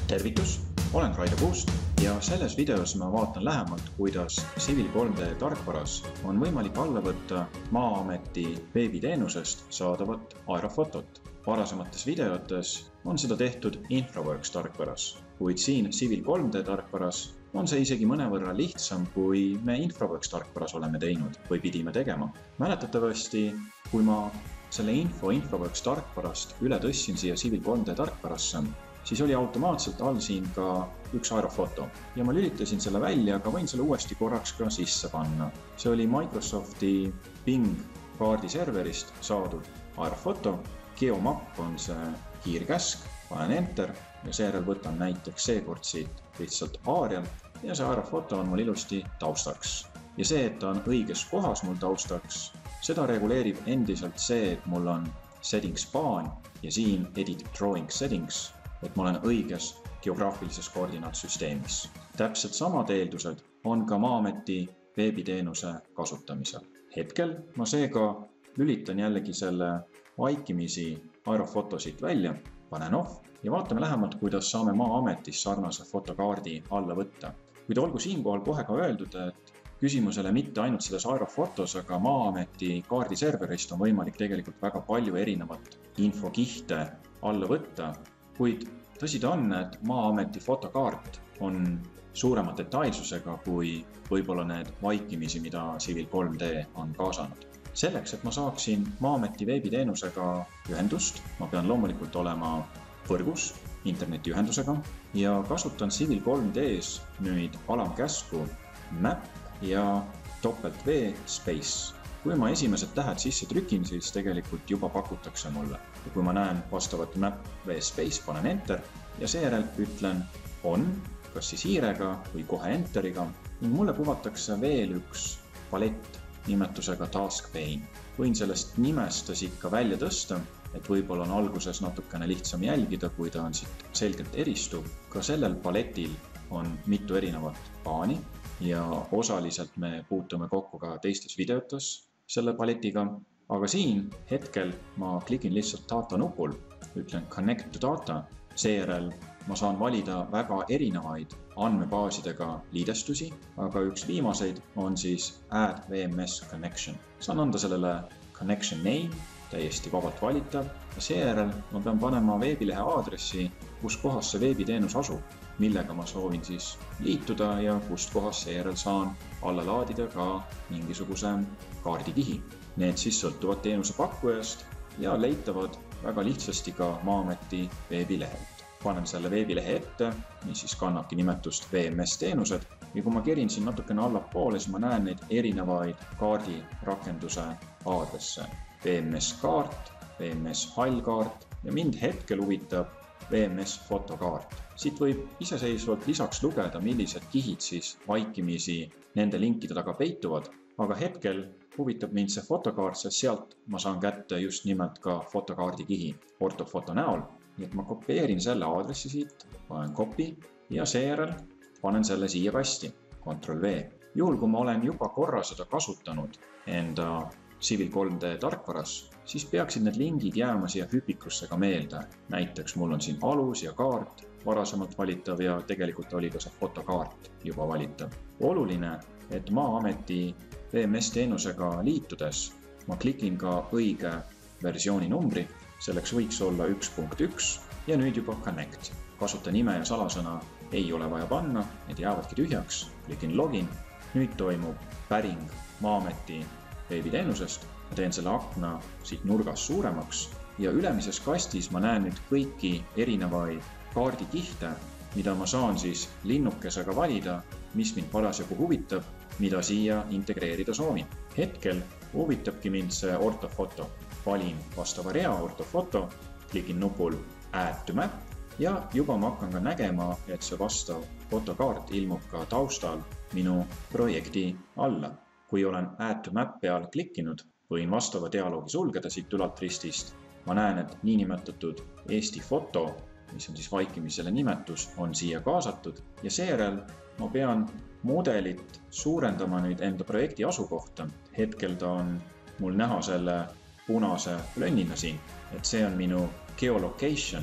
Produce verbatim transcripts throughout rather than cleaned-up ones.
Tervitus, olen Raido Puust ja selles videos ma vaatan lähemalt, kuidas Civil kolm D tarkvaras on võimalik alla võtta Maa-ameti veebiteenusest saadavat aerofotot. Varasemates videotes on seda tehtud InfraWorks tarkvaras, kuid siin Civil kolm D tarkvaras on see isegi mõnevõrra lihtsam, kui me InfraWorks tarkvaras oleme teinud või pidime tegema. Mäletatavasti, kui ma selle info InfraWorks tarkvarast üle tõssin siia Civil kolm D tarkvarasse, siis oli automaatselt all siin ka üks aerofoto ja ma lülitasin selle välja, aga võin selle uuesti korraks ka sisse panna. See oli Microsofti Bing kaardiserverist saadud aerofoto. Geomap on see kiirkäsk, panen enter ja seejärel võtan näiteks seekord siit lihtsalt Arial ja see aerofoto on mul ilusti taustaks. Ja see, et ta on õiges kohas mul taustaks, seda reguleerib endiselt see, et mul on settings baan ja siin edit drawing settings, et ma olen õiges geograafilises koordinaatsüsteemis. Täpselt samad eeldused on ka Maa-ameti veebiteenuse kasutamisel. Hetkel ma seega lülitan jällegi selle vaikimisi aerofoto siit välja, panen off ja vaatame lähemalt, kuidas saame Maa-ametis sarnase fotokaardi alla võtta. Kuid olgu siinkohal kohe ka öeldud, et küsimusele mitte ainult selles aerofotos, aga Maa-ameti kaardiserverist on võimalik tegelikult väga palju erinevat infokihte alla võtta, kuid tõsi ta on, et Maa-ameti fotokaart on suurema detailsusega kui võib-olla need vaikimisi, mida Civil kolm D on kaasanud. Selleks, et ma saaksin Maa-ameti veebiteenusega ühendust, ma pean loomulikult olema võrgus internetiühendusega ja kasutan Civil kolm D's nüüd alamkäsku map ja topelt V space. Kui ma esimesed tähed sisse trükin, siis tegelikult juba pakutakse mulle. Ja kui ma näen vastavat map V space, panen enter ja seejärel ütlen on, kas siis hiirega või kohe enteriga ning mulle kuvatakse veel üks palett nimetusega task pane. Võin sellest nimest siit ka välja tõsta, et võib-olla on alguses natukene lihtsam jälgida, kui ta on siit selgelt eristuv. Ka sellel paletil on mitu erinevat paani ja osaliselt me puutume kokku ka teistes videotes selle paletiga, aga siin hetkel ma klikin lihtsalt data nupul, ütlen connect to data, seejärel ma saan valida väga erinevaid andmebaasidega liidestusi, aga üks viimaseid on siis add V M S connection. Saan anda sellele connection name, täiesti vabalt valitav, ja seejärel ma pean panema veebilehe aadressi, kus kohas see veebiteenus asub, millega ma soovin siis liituda ja kust kohas seejärel saan alla laadida ka mingisuguse kaardikihi. Need siis sõltuvad teenuse pakkujast ja leitavad väga lihtsasti ka Maa-ameti veebilehelt. Panen selle veebilehe ette, mis siis kannabki nimetust V M S teenused ja kui ma kerin siin natukene allapoole, siis ma näen neid erinevaid kaardirakenduse aadresse. V M S kaart, V M S hallkaart ja mind hetkel huvitab V M S fotokaart. Siit võib iseseisvalt lisaks lugeda, millised kihid siis vaikimisi nende linkide taga peituvad, aga hetkel huvitab mind see fotokaart, sest sealt ma saan kätte just nimelt ka fotokaardi kihi ortofoto näol. Nii et ma kopieerin selle aadressi siit, panen copy ja seejärel panen selle siia kasti, control V. Juhul, kui ma olen juba korra seda kasutanud enda Civil kolm D tarkvaras, siis peaksid need lingid jääma siia hüpikusse ka meelde. Näiteks mul on siin alus ja kaart varasemalt valitav ja tegelikult oli ka see fotokaart juba valitav. Oluline, et Maa-ameti V M S teenusega liitudes ma klikin ka õige versiooni numbri, selleks võiks olla üks punkt üks ja nüüd juba connect. Kasuta nime ja salasõna ei ole vaja panna, need jäävadki tühjaks, klikin login. Nüüd toimub päring Maa-ameti veebiteenusest. Ma teen selle akna siit nurgas suuremaks ja ülemises kastis ma näen nüüd kõiki erinevaid kaardikihte, mida ma saan siis linnukesega valida, mis mind parasjagu huvitab, mida siia integreerida soovin. Hetkel huvitabki mind see ortofoto. Valin vastava rea ortofoto, klikin nupul add to map ja juba ma hakkan ka nägema, et see vastav fotokaart ilmub ka taustal minu projekti alla. Kui olen add to map peal klikkinud, võin vastava dialoogi sulgeda siit ülalt ristist. Ma näen, et niinimetatud Eesti foto, mis on siis vaikimisele nimetus, on siia kaasatud ja seejärel ma pean mudelit suurendama nüüd enda projekti asukohta. Hetkel ta on mul näha selle punase plönnina siin, et see on minu geolocation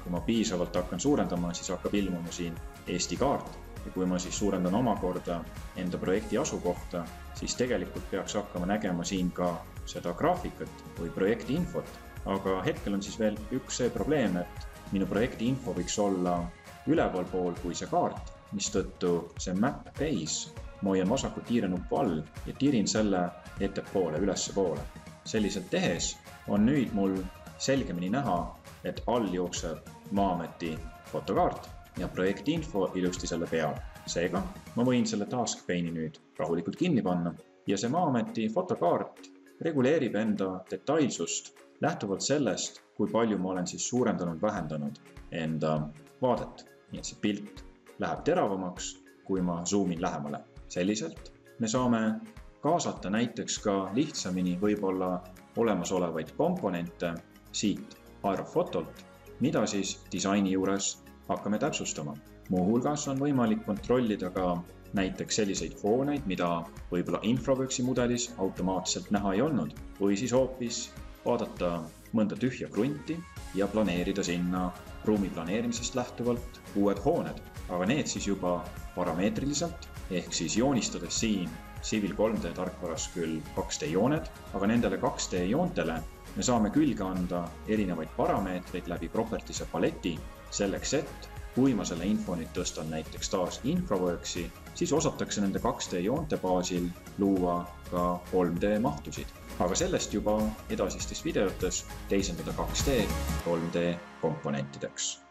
kui ma piisavalt hakkan suurendama, siis hakkab ilmuma siin Eesti kaart. Ja kui ma siis suurendan omakorda enda projekti asukohta, siis tegelikult peaks hakkama nägema siin ka seda graafikat või projekti infot. Aga hetkel on siis veel üks see probleem, et minu projekti info võiks olla üleval pool kui see kaart, mis tõttu see map base, ma hoian vasakut tiirenuppu all ja tirin selle ettepoole, ülesse poole. Selliselt tehes on nüüd mul selgemini näha, et all jookseb Maa-ameti fotokaart ja projekti info ilusti selle peal. Seega ma võin selle taskpane'i nüüd rahulikult kinni panna ja see Maa-ameti fotokaart reguleerib enda detailsust lähtuvalt sellest, kui palju ma olen siis suurendanud, vähendanud enda vaadet. Nii et see pilt läheb teravamaks, kui ma zoomin lähemale. Selliselt me saame kaasata näiteks ka lihtsamini võib-olla olemasolevaid komponente siit aerofotolt, mida siis disaini juures hakkame täpsustama. Muuhulgas on võimalik kontrollida ka näiteks selliseid hooneid, mida võib-olla Infraworksi mudelis automaatselt näha ei olnud, või siis hoopis vaadata mõnda tühja krunti ja planeerida sinna ruumi planeerimisest lähtuvalt uued hooned, aga need siis juba parameetriliselt, ehk siis joonistades siin Civil kolm D tarkvaras küll kaks D jooned, aga nendele kaks D joontele me saame külge anda erinevaid parameetreid läbi propertiese paleti selleks, et kui ma selle info nüüd tõstan näiteks taas Infraworksi, siis osatakse nende kaks D joonte baasil luua ka kolm D mahtusid. Aga sellest juba edasistes videotes teisendada kaks D kolm D komponentideks.